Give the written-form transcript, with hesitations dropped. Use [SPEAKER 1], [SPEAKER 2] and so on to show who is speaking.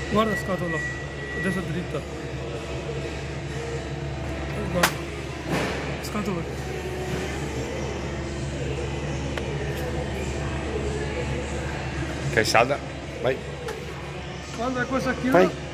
[SPEAKER 1] Guarda scatola, adesso dritta. Guarda. Scatola.
[SPEAKER 2] Ok, salda. Vai.
[SPEAKER 1] Quando è questa chiusa?
[SPEAKER 2] Vai.